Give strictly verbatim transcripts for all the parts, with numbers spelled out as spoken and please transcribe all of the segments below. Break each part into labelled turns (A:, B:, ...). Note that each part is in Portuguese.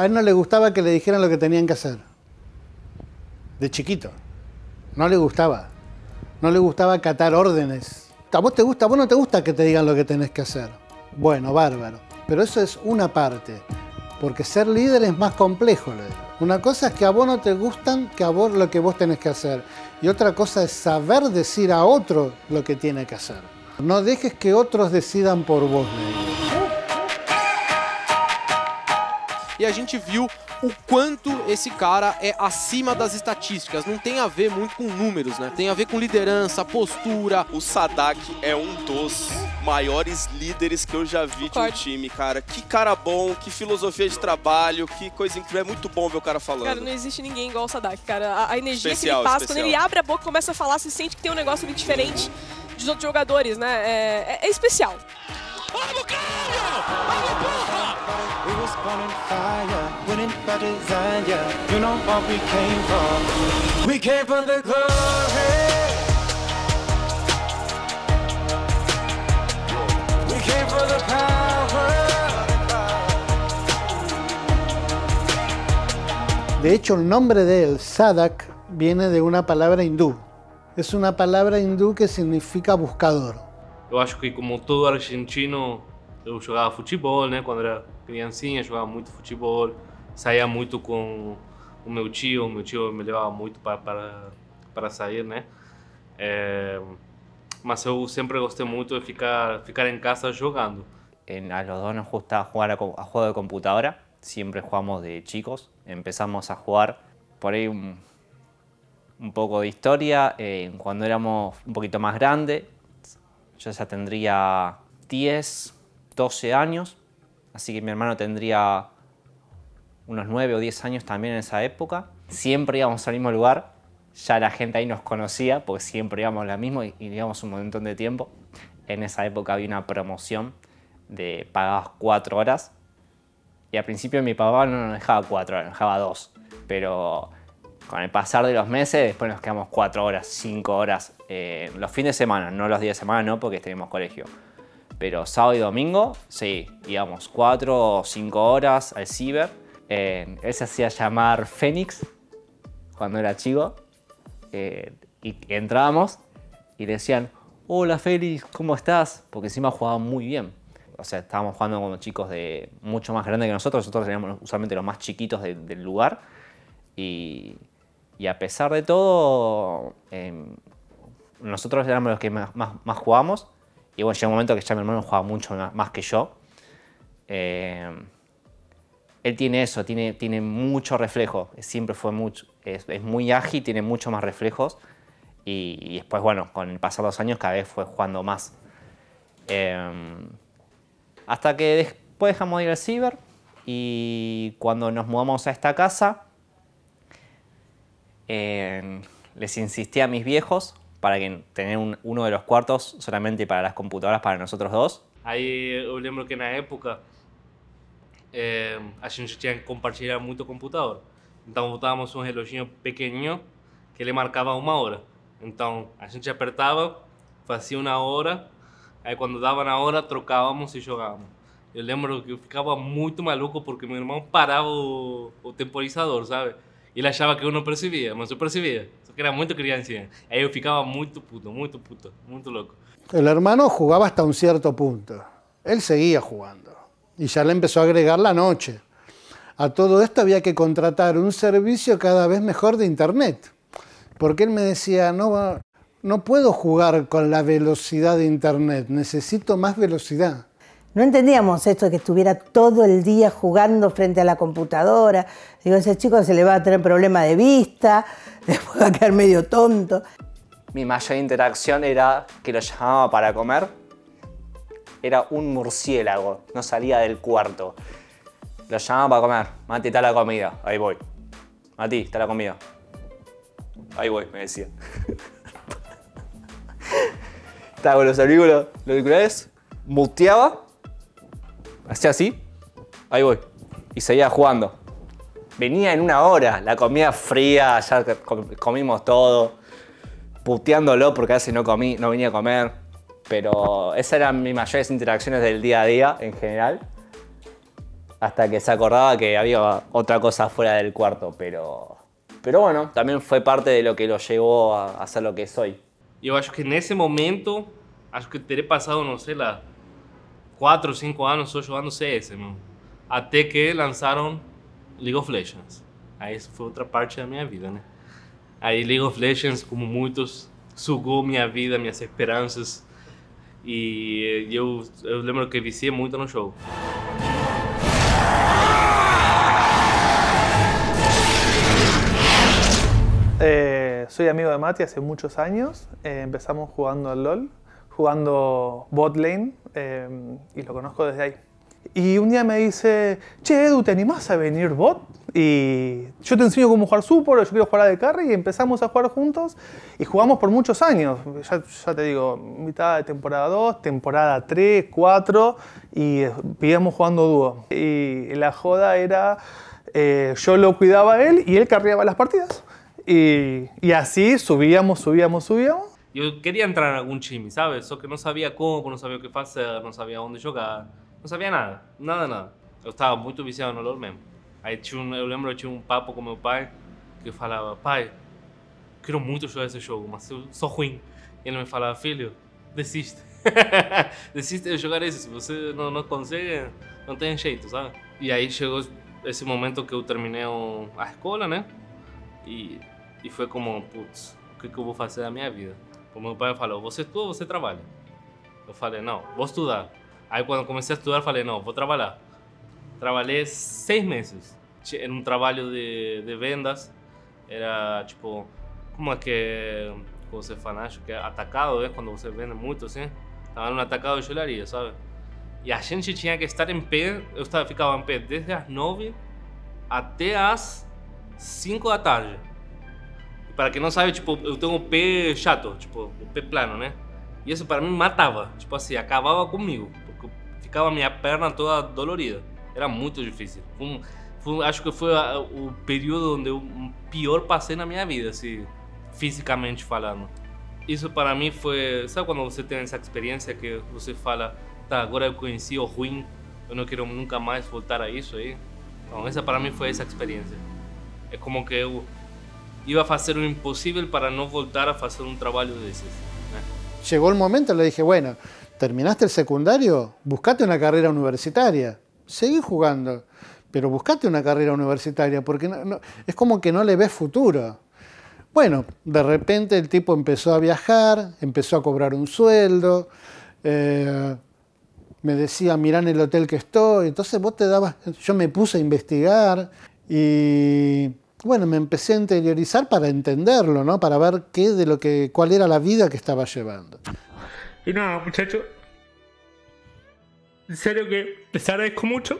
A: A él no le gustaba que le dijeran lo que tenían que hacer. De chiquito. No le gustaba. No le gustaba acatar órdenes. ¿A vos te gusta? ¿A vos no te gusta que te digan lo que tenés que hacer? Bueno, bárbaro. Pero eso es una parte. Porque ser líder es más complejo. Una cosa es que a vos no te gustan que a vos lo que vos tenés que hacer. Y otra cosa es saber decir a otro lo que tiene que hacer. No dejes que otros decidan por vos, Neil.
B: E a gente viu o quanto esse cara é acima das estatísticas. Não tem a ver muito com números, né? Tem a ver com liderança, postura.
C: O Sadak é um dos maiores líderes que eu já vi de um time, cara. Que cara bom, que filosofia de trabalho, que coisa incrível. É muito bom ver o cara falando.
D: Cara, não existe ninguém igual o Sadak, cara. A, a energia
C: especial,
D: que ele passa,
C: especial.
D: quando ele abre a boca e começa a falar, você sente que tem um negócio ali diferente dos outros jogadores, né? É, é, é especial.
E: Vamos, Cláudio! Vamos, porra!
F: We was born in fire, winning by design, yeah. You know what we came from. We came from the glory. We came from the power.
A: De hecho, el nombre de él, Sadak, viene de una palabra hindú. Es una palabra hindú que significa buscador.
G: Eu acho que, como todo argentino, eu jogava futebol, né? Quando era criancinha, jogava muito futebol, saía muito com o meu tio, o meu tio me levava muito para, para, para sair, né? É, mas eu sempre gostei muito de ficar, ficar em casa jogando.
H: En, a los dos nos gusta jugar a, a juegos de computadora, siempre jugamos de chicos, empezamos a jugar por ahí un, un poco de historia, eh, cuando éramos un poquito más grandes. Yo ya tendría diez, doce años, así que mi hermano tendría unos nueve o diez años también en esa época. Siempre íbamos al mismo lugar, ya la gente ahí nos conocía porque siempre íbamos a la misma y íbamos un montón de tiempo. En esa época había una promoción de pagabas cuatro horas y al principio mi papá no nos dejaba cuatro horas, nos dejaba dos, pero con el pasar de los meses después nos quedamos cuatro horas, cinco horas, eh, los fines de semana, no los días de semana, no, porque tenemos colegio. Pero sábado y domingo, sí, íbamos cuatro o cinco horas al ciber. Eh, él se hacía llamar Fénix cuando era chico. Eh, y entrábamos y le decían, hola Félix, ¿cómo estás? Porque encima jugaba muy bien. O sea, estábamos jugando con chicos de mucho más grandes que nosotros. Nosotros teníamos usualmente los más chiquitos de, del lugar. Y, y a pesar de todo, eh, nosotros éramos los que más, más, más jugábamos. Y bueno, llegó un momento que ya mi hermano jugaba mucho más que yo. Eh, él tiene eso, tiene, tiene mucho reflejo. Siempre fue mucho, es, es muy ágil, tiene mucho más reflejos. Y, y después, bueno, con el pasar de los años cada vez fue jugando más. Eh, hasta que después dejamos de ir al ciber. Y cuando nos mudamos a esta casa, eh, les insistí a mis viejos para que tener un, uno de los cuartos solamente para las computadoras para nosotros dos.
G: Aí eu lembro que na época é, a gente tinha que compartilhar muito o computador. Então botávamos um reloginho pequenininho que ele marcava uma hora. Então a gente apertava, fazia uma hora, aí quando dava na hora trocávamos e jogávamos. Eu lembro que eu ficava muito maluco porque meu irmão parava o, o temporizador, sabe? E ele achava que eu não percebia, mas eu percebia. Só que era muito criancinha. Aí eu ficava muito puto, muito puto, muito louco.
A: El hermano jugaba hasta un cierto punto. Él seguía jugando. Y ya le empezó a agregar la noche. A todo esto había que contratar un servicio cada vez mejor de internet. Porque él me decía, no, no puedo jugar con la velocidad de internet, necesito más velocidad.
I: No entendíamos esto de que estuviera todo el día jugando frente a la computadora. Digo, ese chico se le va a tener problema de vista, después va a quedar medio tonto.
H: Mi mayor interacción era que lo llamaba para comer. Era un murciélago, no salía del cuarto. Lo llamaba para comer. Mati, está la comida. Ahí voy. Mati, está la comida. Ahí voy, me decía. Estaba con los aurículos, los auriculares, muteaba. Hacía así, ahí voy, y seguía jugando. Venía en una hora, la comida fría, ya comimos todo, puteándolo porque a veces no, comí, no venía a comer. Pero esas eran mis mayores interacciones del día a día en general. hasta que se acordaba que había otra cosa fuera del cuarto, pero, pero bueno, también fue parte de lo que lo llevó a, a ser lo que soy.
G: Eu acho que nesse momento, acho que teria passado, não sei lá, quatro ou cinco anos só jogando C S, mano. Até que lançaram League of Legends. Aí isso foi outra parte da minha vida, né? Aí League of Legends, como muitos, sugou minha vida, minhas esperanças. E eu, eu lembro que viciei muito no jogo.
J: Eh, soy amigo de Mati hace muchos años. Eh, empezamos jugando al LOL, jugando bot lane, eh, y lo conozco desde ahí. Y un día me dice, che Edu, ¿te animás a venir bot? Y yo te enseño cómo jugar support, yo quiero jugar a de carry, y empezamos a jugar juntos y jugamos por muchos años. Ya, ya te digo, mitad de temporada dos, temporada tres, cuatro, y íbamos jugando dúo. Y la joda era, eh, yo lo cuidaba a él y él carreaba las partidas. Y, y así subíamos, subíamos, subíamos.
G: Eu queria entrar em algum time, sabe? Só que não sabia como, não sabia o que fazer, não sabia onde jogar. Não sabia nada, nada, nada. Eu estava muito viciado no LoL mesmo. Aí tinha um, eu lembro que eu tinha um papo com meu pai, que eu falava, pai, quero muito jogar esse jogo, mas eu sou ruim. E ele me falava, filho, desiste. Desiste de jogar esse, se você não, não consegue, não tem jeito, sabe? E aí chegou esse momento que eu terminei a escola, né? E, e foi como, putz, o que, que eu vou fazer da minha vida? O meu pai falou, você estuda ou você trabalha? Eu falei, não, vou estudar. Aí quando comecei a estudar, falei, não, vou trabalhar. Trabalhei seis meses. Era um trabalho de, de vendas. Era tipo, como é que você fala? Acho que é atacado, é quando você vende muito assim. Estava no atacado de joalheria, sabe? E a gente tinha que estar em pé. Eu estava, ficava em pé desde as nove até as cinco da tarde. E para quem não sabe, tipo, eu tenho o pé chato, tipo, o pé plano, né? E isso para mim matava, tipo assim, acabava comigo, porque ficava minha perna toda dolorida. Era muito difícil. Foi um, foi, acho que foi a, o período onde eu pior passei na minha vida, assim, fisicamente falando. Isso para mim foi, sabe quando você tem essa experiência que você fala, tá, agora eu conheci o ruim, eu não quero nunca mais voltar a isso aí? Então, essa para mim foi essa experiência. É como que eu iba a fazer o impossível para não voltar a fazer um trabalho desses, né?
A: Llegó el momento, le dije, bueno, terminaste el secundario, buscate una carrera universitaria, seguí jugando, pero buscate una carrera universitaria, porque no, no, es como que no le ves futuro. Bueno, de repente el tipo empezó a viajar, empezó a cobrar un sueldo, eh, me decía, mirá en el hotel que estoy, entonces vos te dabas, yo me puse a investigar y bueno, me empecé a interiorizar para entenderlo, ¿no? Para ver qué de lo que, cuál era la vida que estaba llevando.
K: Y nada, muchachos, en serio que les agradezco mucho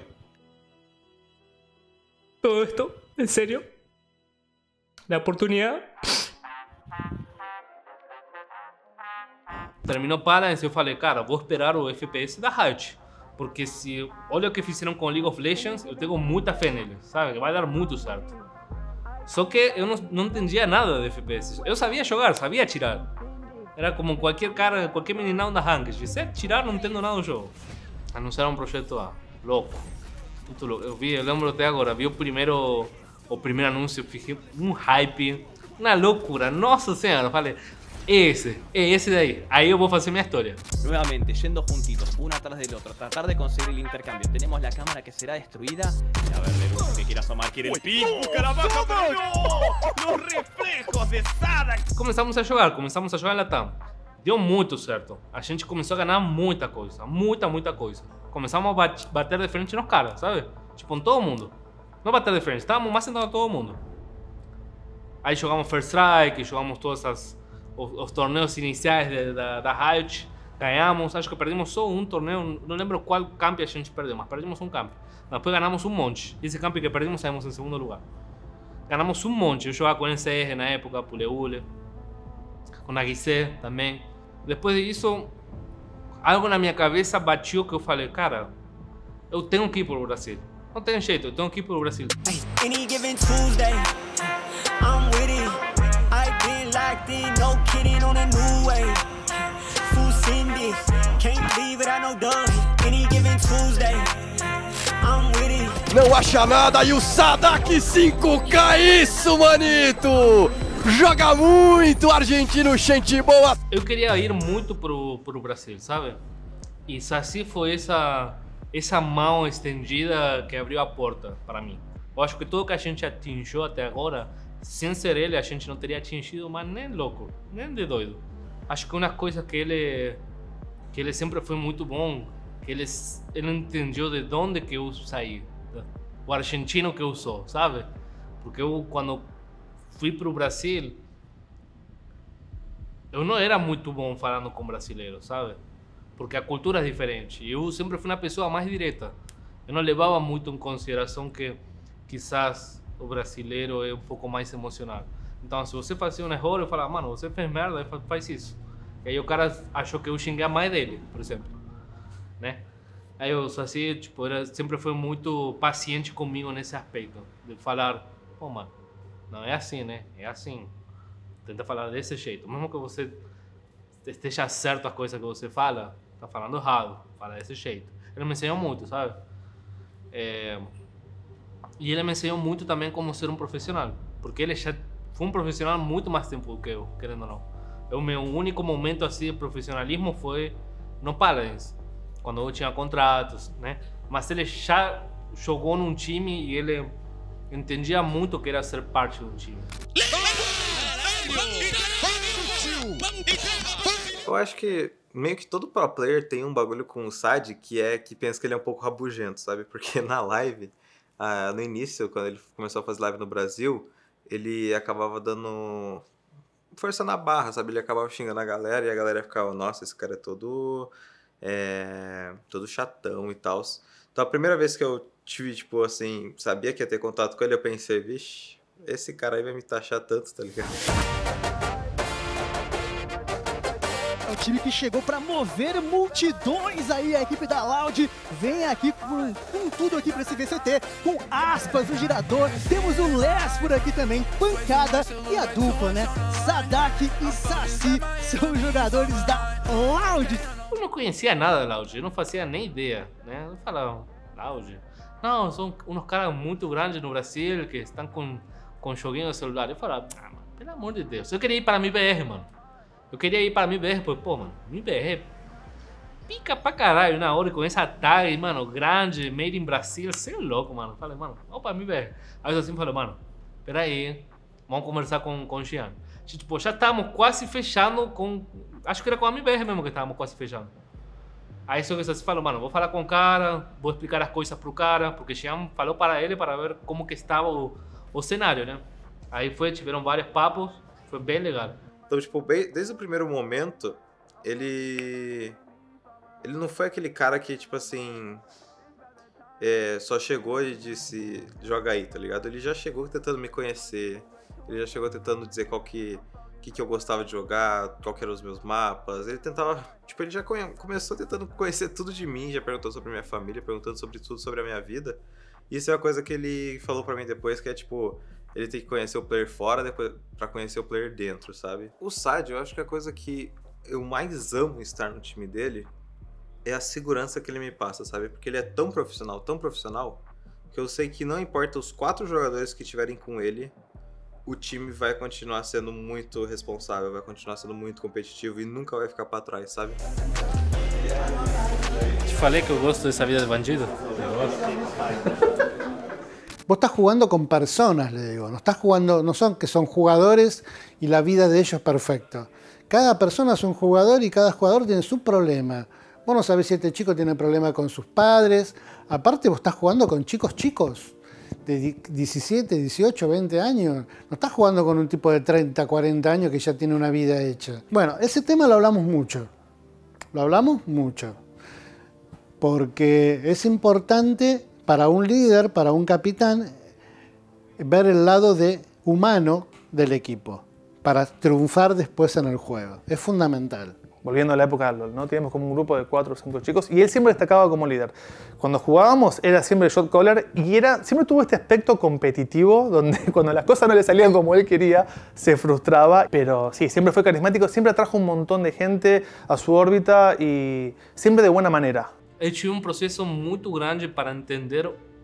K: todo esto, en serio, la oportunidad.
G: Terminou Paladins e eu falei, cara, vou esperar o F P S da Riot. Porque se olha o que fizeram com League of Legends, eu tenho muita fé neles, sabe? Vai dar muito certo. Só que eu não, não entendia nada de F P S. Eu sabia jogar, sabia atirar. Era como qualquer cara, qualquer meninão da Ranked. Se é atirar, não entendo nada do jogo. Anunciaram um projeto A, louco. Muito louco. Eu vi, eu lembro até agora, vi o primeiro, o primeiro anúncio, fiquei um hype, uma loucura. Nossa senhora, eu falei, ese, ese de ahí, ahí eu vou fazer minha história.
L: Nuevamente, yendo juntitos, uno atrás del otro, tratar de conseguir el intercambio. Tenemos la cámara que será destruida. Y a ver, de uno que quiera asomar, quiere el pin, busca la baja, pero no, los reflejos de Sadak.
G: Começamos a jogar, começamos a jogar em Latam. Deu muito certo. A gente começou a ganhar muita coisa, muita, muita coisa. Começamos a bater de frente nos caras, sabe? Tipo, em todo mundo. Não bater de frente, estávamos mais sentados todo mundo. Aí jogamos First Strike, jogamos todas as... Os, os torneios iniciais de, da, da Riot, ganhamos, acho que perdimos só um torneio, não lembro qual camp a gente perdeu, mas perdimos um camp. Depois ganhamos um monte, esse camp que perdimos saímos em segundo lugar. Ganhamos um monte, eu jogava com N C R na época, Puleule, com a Guisé também. Depois disso, algo na minha cabeça bateu que eu falei, cara, eu tenho que ir pro Brasil. Não tem jeito, eu tenho que ir pro Brasil.
F: Any given Tuesday, I'm with it. I've been locked in, no kidding, on a new wave. Full send it, can't believe it, I know Doug. Any given Tuesday, I'm
M: Não acha nada e o Sadak cinco K, isso, manito! Joga muito, argentino, gente boa!
G: Eu queria ir muito pro, pro Brasil, sabe? E Saci foi essa, essa mão estendida que abriu a porta para mim. Eu acho que tudo que a gente atingiu até agora, sem ser ele, a gente não teria atingido, mas nem louco, nem de doido. Acho que uma coisa que ele, que ele sempre foi muito bom, que ele, ele entendeu de onde que eu saí, o argentino que eu sou, sabe? Porque eu, quando fui pro Brasil, eu não era muito bom falando com brasileiros, sabe? Porque a cultura é diferente. Eu sempre fui uma pessoa mais direta. Eu não levava muito em consideração que quizás o brasileiro é um pouco mais emocional. Então, se você fazia um erro, eu falava, mano, você fez merda, faz isso. E aí o cara achou que eu xingar mais dele, por exemplo, né? Aí eu só assim, tipo, era, sempre foi muito paciente comigo nesse aspecto, de falar, pô, mano, não é assim, né? É assim. Tenta falar desse jeito. Mesmo que você esteja certo a coisa que você fala, tá falando errado, fala desse jeito. Ele me ensinou muito, sabe? É... E ele me ensinou muito também como ser um profissional, porque ele já foi um profissional muito mais tempo do que eu, querendo ou não. O meu único momento assim de profissionalismo foi no Paladins, quando eu tinha contratos, né? Mas ele já jogou num time e ele entendia muito o que era ser parte de um time.
N: Eu acho que meio que todo pro player tem um bagulho com o Sad que é que pensa que ele é um pouco rabugento, sabe? Porque na live, ah, no início, quando ele começou a fazer live no Brasil, ele acabava dando força na barra, sabe? Ele acabava xingando a galera e a galera ficava, nossa, esse cara é todo, é, todo chatão e tal. Então a primeira vez que eu tive, tipo assim, sabia que ia ter contato com ele, eu pensei, vixe, esse cara aí vai me taxar tanto, tá ligado?
O: É o time que chegou para mover multidões aí, a equipe da Loud vem aqui com, com tudo aqui para esse V C T, com aspas no girador, temos o Les por aqui também, pancada e a dupla, né? Sadak e Saci são os jogadores da Loud.
G: Eu não conhecia nada da Loud, eu não fazia nem ideia, né? Eu falava, Loud? Não, são uns caras muito grandes no Brasil que estão com, com joguinho no celular. Eu falava, ah, mano, pelo amor de Deus, eu queria ir para a M B R, mano. Eu queria ir para a M B R, porque, pô, mano, M B R pica pra caralho na hora com essa tag, mano, grande, made in Brasil, você é louco, mano. Eu falei, mano, vamos para a M B R. Aí eu assim falei, mano, peraí, vamos conversar com, com o Xian. Tipo, já estávamos quase fechando com, acho que era com a M B R mesmo que estávamos quase fechando. Aí só que você falou, mano, vou falar com o cara, vou explicar as coisas pro cara, porque o Xian falou para ele para ver como que estava o, o cenário, né? Aí foi, tiveram vários papos, foi bem legal.
N: Então, tipo, desde o primeiro momento, ele... Ele não foi aquele cara que, tipo assim... É, só chegou e disse, joga aí, tá ligado? Ele já chegou tentando me conhecer, ele já chegou tentando dizer qual que... que, que eu gostava de jogar, qual que eram os meus mapas. Ele tentava... Tipo, ele já conhe... começou tentando conhecer tudo de mim, já perguntou sobre a minha família, perguntando sobre tudo sobre a minha vida. Isso é uma coisa que ele falou pra mim depois, que é, tipo... Ele tem que conhecer o player fora depois pra conhecer o player dentro, sabe? O Sad, eu acho que a coisa que eu mais amo estar no time dele é a segurança que ele me passa, sabe? Porque ele é tão profissional, tão profissional, que eu sei que não importa os quatro jogadores que estiverem com ele, o time vai continuar sendo muito responsável, vai continuar sendo muito competitivo e nunca vai ficar pra trás, sabe?
G: Te falei que eu gosto dessa vida de bandido? Eu gosto.
A: Vos estás jugando con personas, le digo. No estás jugando, no son que son jugadores y la vida de ellos es perfecta. Cada persona es un jugador y cada jugador tiene su problema. Vos no sabés si este chico tiene problema con sus padres. Aparte vos estás jugando con chicos chicos de diecisiete, dieciocho, veinte años. No estás jugando con un tipo de treinta, cuarenta años que ya tiene una vida hecha. Bueno, ese tema lo hablamos mucho. Lo hablamos mucho. Porque es importante para un líder, para un capitán, ver el lado de humano del equipo para triunfar después en el juego. Es fundamental.
J: Volviendo a la época del LoL, ¿no? Teníamos como un grupo de cuatro o cinco chicos y él siempre destacaba como líder. Cuando jugábamos era siempre el shot caller y era, siempre tuvo este aspecto competitivo donde cuando las cosas no le salían como él quería se frustraba, pero sí, siempre fue carismático, siempre atrajo un montón de gente a su órbita y siempre de buena manera.
G: Eu tive um processo muito grande para entender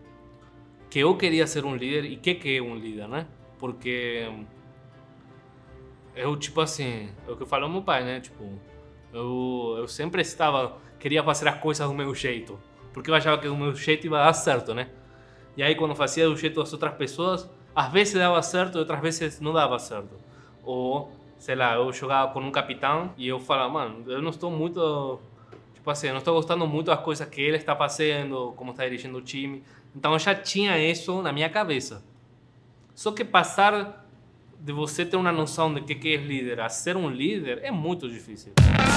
G: que eu queria ser um líder e que que é um líder, né? Porque eu, tipo assim, é o que falou meu pai, né? Tipo, eu, eu sempre estava, queria fazer as coisas do meu jeito, porque eu achava que o meu jeito ia dar certo, né? E aí quando fazia do jeito das outras pessoas, às vezes dava certo e outras vezes não dava certo. Ou, sei lá, eu jogava com um capitão e eu falava, mano, eu não estou muito, tipo assim, eu não estou gostando muito das coisas que ele está fazendo, como está dirigindo o time. Então eu já tinha isso na minha cabeça. Só que passar de você ter uma noção de que que é líder a ser um líder é muito difícil.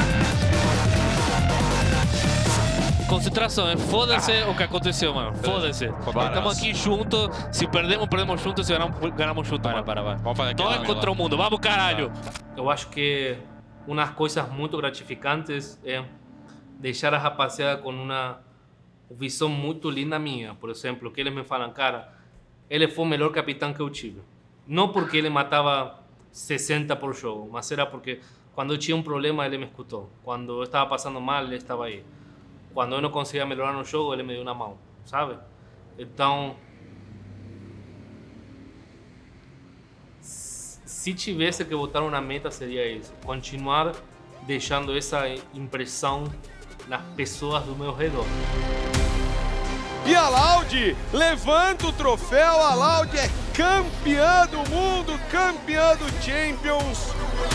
K: Concentração, é foda-se o que aconteceu, mano. Foda-se. Estamos aqui juntos. Se perdemos, perdemos juntos. Se ganhamos, ganhamos juntos. Para, para, para. Vamos fazer aqui. Nós contra o mundo. Vamos, caralho.
G: Eu acho que uma das coisas muito gratificantes é deixar a rapaziada com uma visão muito linda minha. Por exemplo, que eles me falam, cara, ele foi o melhor capitão que eu tive. Não porque ele matava sessenta por jogo, mas era porque quando eu tinha um problema, ele me escutou. Quando eu estava passando mal, ele estava aí. Quando eu não conseguia melhorar no jogo, ele me deu uma mão, sabe? Então, se tivesse que botar uma meta, seria isso. Continuar deixando essa impressão nas pessoas do meu redor.
M: E a Loud levanta o troféu, a Loud é campeã do mundo, campeã do Champions.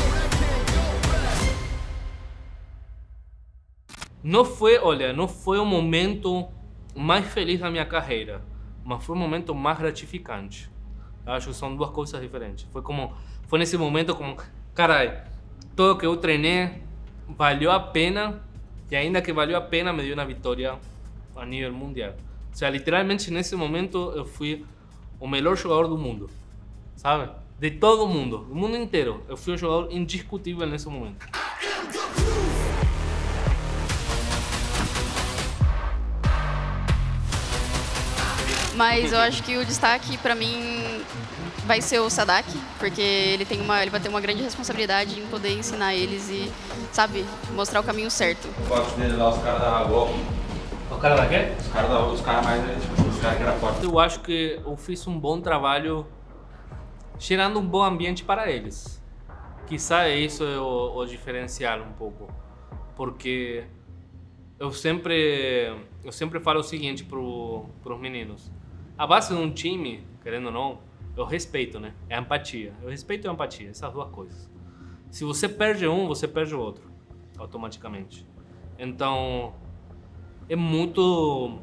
G: Não foi, olha, não foi o momento mais feliz da minha carreira, mas foi o momento mais gratificante. Acho que são duas coisas diferentes. Foi como, foi nesse momento como, caralho, tudo que eu treinei valeu a pena e ainda que valeu a pena me deu uma vitória a nível mundial. O sea, literalmente nesse momento eu fui o melhor jogador do mundo, sabe? De todo o mundo, do mundo inteiro. Eu fui um jogador indiscutível nesse momento.
P: Mas eu acho que o destaque pra mim vai ser o Sadak, porque ele tem uma, ele vai ter uma grande responsabilidade em poder ensinar eles e, sabe, mostrar o caminho certo.
N: Forte dele lá, os caras da Ragol.
G: O cara da quê?
N: Os caras da, os caras mais, tipo, os caras que eram fortes.
G: Eu acho que eu fiz um bom trabalho gerando um bom ambiente para eles. Quizá isso é o, o diferencial um pouco, porque eu sempre, eu sempre falo o seguinte para os meninos. A base de um time, querendo ou não, é o respeito, né? É a empatia. O respeito e a empatia, essas duas coisas. Se você perde um, você perde o outro, automaticamente. Então, é muito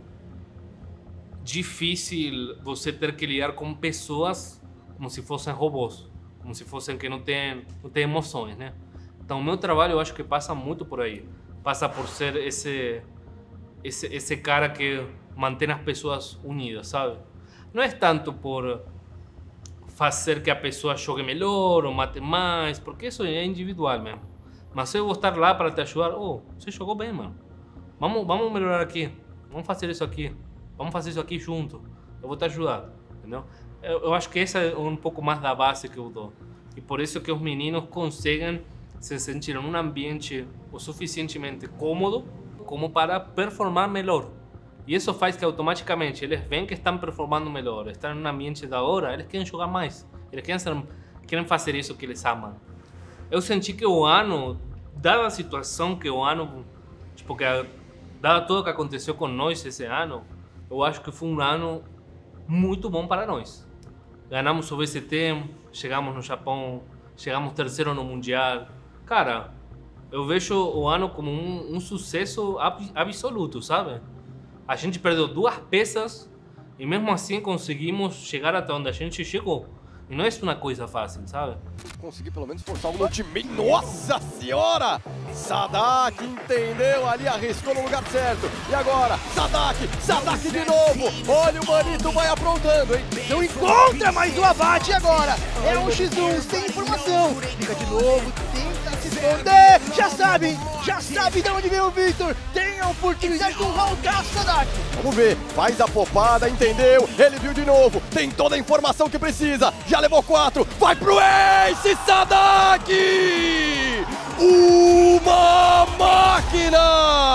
G: difícil você ter que lidar com pessoas como se fossem robôs, como se fossem que não têm, não têm emoções, né? Então, o meu trabalho, eu acho que passa muito por aí. Passa por ser esse, esse, esse cara que mantém as pessoas unidas, sabe? Não é tanto por fazer que a pessoa jogue melhor ou mate mais, porque isso é individual mesmo. Mas eu vou estar lá para te ajudar. Oh, você jogou bem, mano. Vamos, vamos melhorar aqui. Vamos fazer isso aqui. Vamos fazer isso aqui junto. Eu vou te ajudar, entendeu? Eu, eu acho que essa é um pouco mais da base que eu dou. E por isso que os meninos conseguem se sentir num ambiente o suficientemente cômodo como para performar melhor. E isso faz que automaticamente eles veem que estão performando melhor, estão num ambiente da hora, eles querem jogar mais, eles querem, ser, querem fazer isso que eles amam. Eu senti que o ano, dada a situação que o ano, tipo, que dado tudo o que aconteceu com nós esse ano, eu acho que foi um ano muito bom para nós. Ganhamos o V C T, chegamos no Japão, chegamos terceiro no Mundial. Cara, eu vejo o ano como um, um sucesso ab absoluto, sabe? A gente perdeu duas peças e mesmo assim conseguimos chegar até onde a gente chegou. E não é uma coisa fácil, sabe?
M: Consegui pelo menos forçar o time. Nossa senhora! Sadak entendeu ali, arriscou no lugar certo. E agora, Sadak, Sadak de novo. Olha o Manito vai aprontando, hein?
O: Não encontra mais o abate agora. É um xis um sem informação. Fica de novo, tenta se esconder. Já sabem, já sabe de onde veio o Victor. Tem a oportunidade de voltar o Sadak.
M: Vamos ver, faz a popada, entendeu? Ele viu de novo, tem toda a informação que precisa. Já levou quatro, vai pro Ace, Sadak! Uma máquina!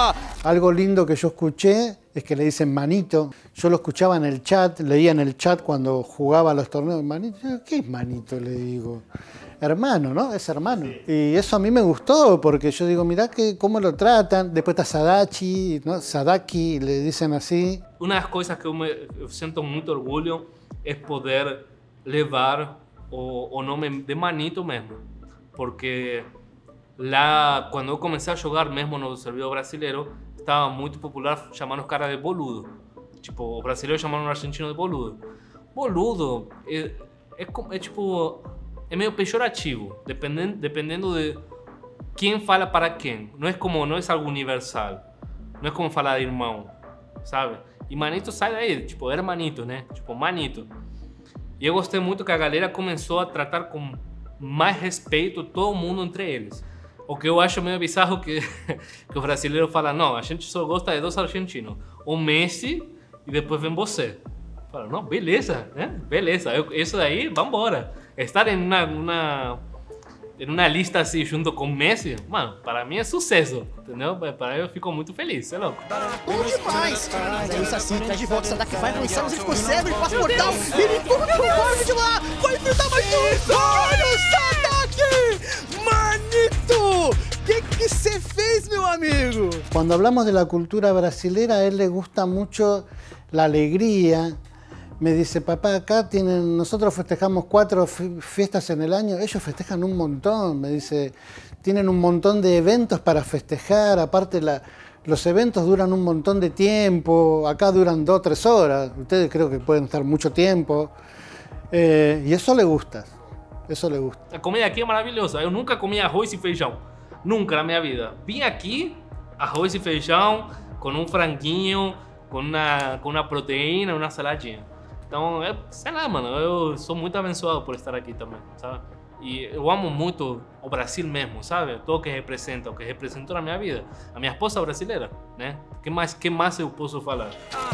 A: Algo lindo que yo escuché es que le dicen manito. Yo lo escuchaba en el chat, leía en el chat cuando jugaba a los torneos. Manito, ¿qué es manito? Le digo. Hermano, ¿no? Es hermano. Y eso a mí me gustó porque yo digo, mirá que, cómo lo tratan. Después está Sadachi, ¿no? Sadaki, le dicen así.
G: Una de las cosas que yo, me, yo siento mucho orgullo es poder levar o, o nome de manito mesmo. Porque lá, quando eu comecei a jogar mesmo no servidor brasileiro, estava muito popular chamar os caras de boludo. Tipo, o brasileiro chamando o argentino de boludo. Boludo é, é, é tipo, é meio pejorativo, dependendo, dependendo de quem fala para quem. Não é como, não é algo universal. Não é como falar de irmão, sabe? E manito sai daí, tipo, hermanito, né? Tipo, manito. E eu gostei muito que a galera começou a tratar com mais respeito todo mundo entre eles. O que eu acho meio bizarro que, que o brasileiro fala, não, a gente só gosta de dois argentinos, o Messi e depois vem você. Fala, não, beleza, né? Beleza, eu, isso daí, vambora. Estar em uma, uma, em uma lista assim junto com o Messi, mano, para mim é sucesso, entendeu? Para mim eu fico muito feliz, é louco.
O: Bom demais! Mas aí o Saci traz de volta, o Sadak vai lançar, mas ele consegue, ele passa o portal, ele empurra o Corvo de lá, vai enfrentar mais um! Olha o Sadak! Manito! ¿Qué que se fez, meu amigo?
A: Cuando hablamos de la cultura brasilera, a él le gusta mucho la alegría. Me dice, papá, acá tienen, nosotros festejamos cuatro fiestas en el año, ellos festejan un montón. Me dice, tienen un montón de eventos para festejar, aparte la, los eventos duran un montón de tiempo, acá duran dos o tres horas, ustedes creo que pueden estar mucho tiempo, eh, y eso le gusta, eso le gusta.
G: A comida aqui é maravilhosa, eu nunca comi arroz e feijão, nunca na minha vida. Vim aqui, arroz e feijão, com um franguinho, com uma, com uma proteína, uma saladinha. Então, é, sei lá, mano, eu sou muito abençoado por estar aqui também, sabe? E eu amo muito o Brasil mesmo, sabe? Tudo que representa, o que representou na minha vida. A minha esposa brasileira, né? O que mais, que mais eu posso falar?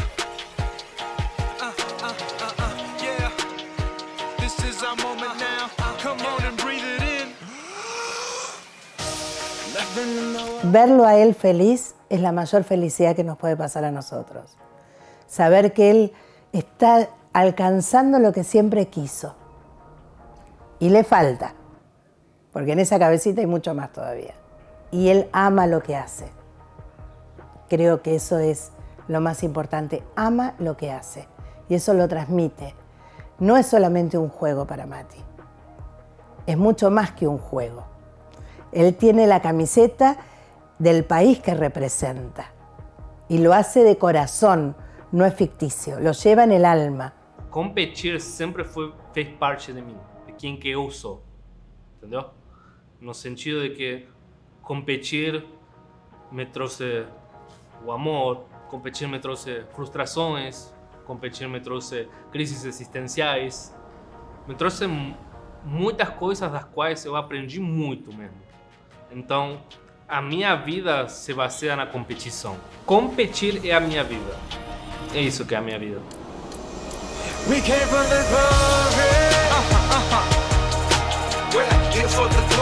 I: Verlo a él feliz es la mayor felicidad que nos puede pasar a nosotros. Saber que él está alcanzando lo que siempre quiso. Y le falta, porque en esa cabecita hay mucho más todavía. Y él ama lo que hace. Creo que eso es lo más importante. Ama lo que hace. Y eso lo transmite. No es solamente un juego para Mati. Es mucho más que un juego. Él tiene la camiseta del país que representa. Y lo hace de corazón, no es ficticio. Lo lleva en el alma.
G: Competir sempre foi, fez parte de mim, de quem que eu sou, entendeu? No sentido de que competir me trouxe o amor, competir me trouxe frustrações, competir me trouxe crises existenciais, me trouxe muitas coisas das quais eu aprendi muito mesmo. Então, a minha vida se baseia na competição. Competir é a minha vida. É isso que é a minha vida.
F: We came from the glory. Uh-huh, uh-huh. We're here for the